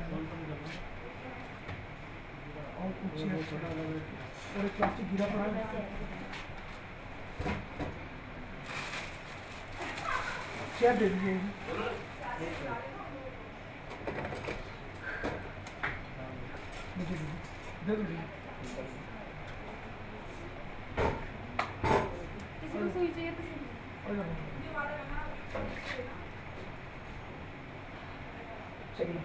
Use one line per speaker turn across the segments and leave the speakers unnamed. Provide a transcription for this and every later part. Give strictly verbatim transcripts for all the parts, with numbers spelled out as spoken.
और कुछ और एक प्लास्टिक गिरा पड़ा है, चेयर दे दीजिए। मुझे दे दीजिए। चलिए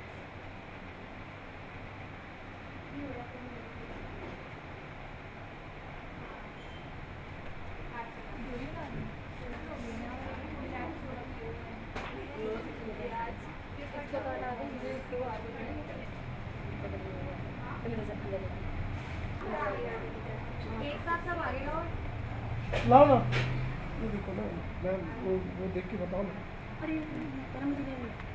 लाओ ना, ये देखो ना, मैं वो वो देख के बताओ ना।
अरे मुझे